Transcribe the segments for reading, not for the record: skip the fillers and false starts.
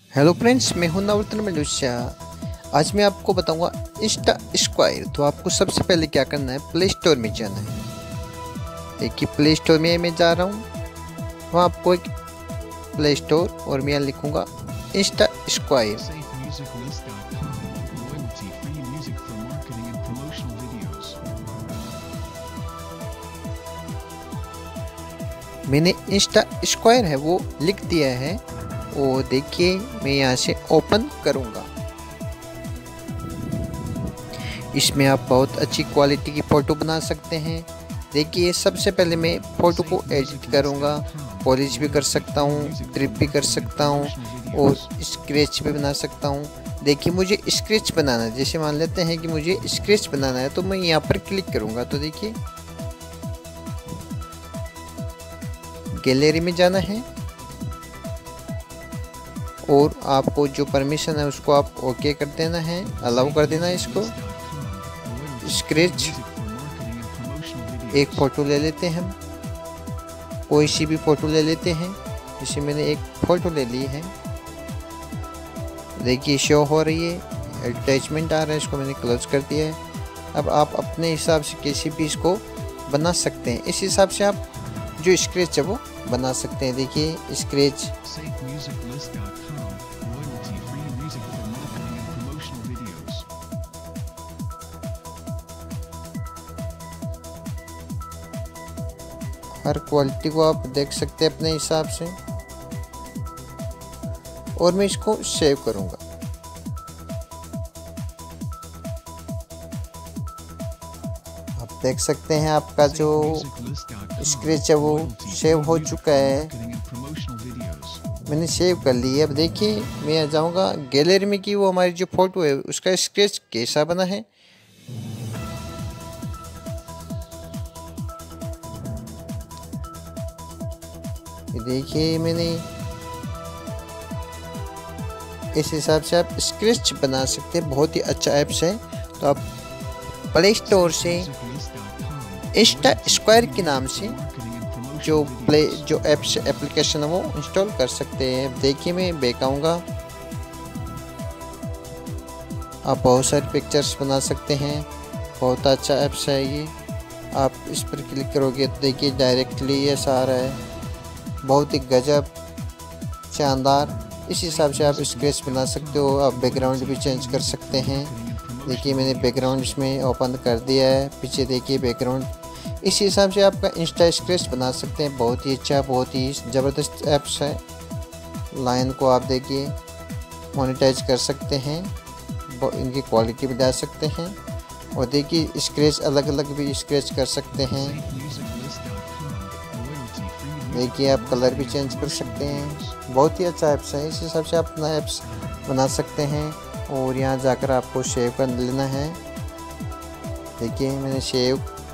Hello friends, मैं हूं नवरत्न मलूसिया। आज मैं आपको बताऊंगा इंस्टा स्क्वायर। तो आपको सबसे पहले क्या करना है, प्ले स्टोर में जाना है। देखिए प्ले स्टोर में मैं जा रहा हूं, वहाँ आपको एक प्ले स्टोर और मैं लिखूंगा इंस्टा स्क्वायर। मैंने इंस्टा स्क्वायर है वो लिख दिया है और देखिए मैं यहाँ से ओपन करूँगा। इसमें आप बहुत अच्छी क्वालिटी की फ़ोटो बना सकते हैं। देखिए सबसे पहले मैं फ़ोटो को एडिट करूँगा, पॉलिश भी कर सकता हूँ, ट्रिप भी कर सकता हूँ और स्क्रैच भी बना सकता हूँ। देखिए मुझे स्क्रैच बनाना है, जैसे मान लेते हैं कि मुझे स्क्रैच बनाना है तो मैं यहाँ पर क्लिक करूँगा। तो देखिए गैलरी में जाना है और आपको जो परमिशन है उसको आप ओके कर देना है, अलाउ कर देना है। इसको स्क्रैच एक फ़ोटो ले लेते हैं हम, कोई सी भी फ़ोटो ले लेते हैं। जैसे मैंने एक फ़ोटो ले ली है, देखिए शो हो रही है, एडवर्टाइजमेंट आ रहा है, इसको मैंने क्लोज कर दिया है। अब आप अपने हिसाब से किसी भी इसको बना सकते हैं, इस हिसाब से आप जो स्क्रैच है वो बना सकते हैं। देखिए स्क्रैच हर क्वालिटी को आप देख सकते हैं अपने हिसाब से। और मैं इसको सेव करूंगा। आप देख सकते हैं आपका जो स्क्रैच है वो सेव हो चुका है, मैंने सेव कर ली है। अब देखिए मैं आ जाऊंगा गैलरी में कि वो हमारी जो फोटो है उसका स्क्रैच कैसा बना है। देखिए मैंने इस हिसाब से आप स्क्रैच बना सकते हैं, बहुत ही अच्छा ऐप्स है। तो आप प्ले स्टोर से इंस्टा स्क्वायर के नाम से जो ऐप्स एप्लीकेशन है वो इंस्टॉल कर सकते हैं। देखिए मैं बैक आऊँगा, आप बहुत सारी पिक्चर्स बना सकते हैं, बहुत अच्छा ऐप्स है ये। आप इस पर क्लिक करोगे तो देखिए डायरेक्टली ये आ रहा है, बहुत ही गजब शानदार। इस हिसाब से आप स्क्रैच बना सकते हो। आप बैकग्राउंड भी चेंज कर सकते हैं। देखिए मैंने बैकग्राउंड इसमें ओपन कर दिया है, पीछे देखिए बैकग्राउंड। इस हिसाब से आपका इंस्टा स्क्रैच बना सकते हैं। बहुत ही अच्छा, बहुत ही ज़बरदस्त ऐप्स है। लाइन को आप देखिए मोनेटाइज कर सकते हैं, इनकी क्वालिटी बढ़ा सकते हैं। और देखिए स्क्रैच अलग अलग भी स्क्रैच कर सकते हैं। देखिए आप कलर भी चेंज कर सकते हैं, बहुत ही अच्छा ऐप्स है। इस हिसाब से आप अपना ऐप्स बना सकते हैं। और यहाँ जाकर आपको सेव कर लेना है। देखिए मैंने सेव,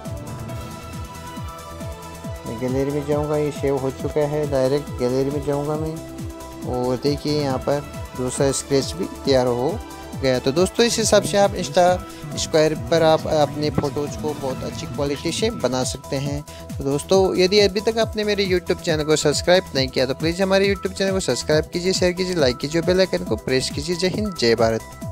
मैं गैलरी में जाऊँगा, ये सेव हो चुका है। डायरेक्ट गैलरी में जाऊँगा मैं और देखिए यहाँ पर दूसरा स्क्रैच भी तैयार हो गया। तो दोस्तों इस हिसाब से आप इंस्टा स्क्वायर पर आप अपने फ़ोटोज़ को बहुत अच्छी क्वालिटी से बना सकते हैं। तो दोस्तों यदि अभी तक आपने मेरे यूट्यूब चैनल को सब्सक्राइब नहीं किया तो प्लीज़ हमारे यूट्यूब चैनल को सब्सक्राइब कीजिए, शेयर कीजिए, लाइक कीजिए, बेल आइकन को प्रेस कीजिए। जय हिंद, जय भारत।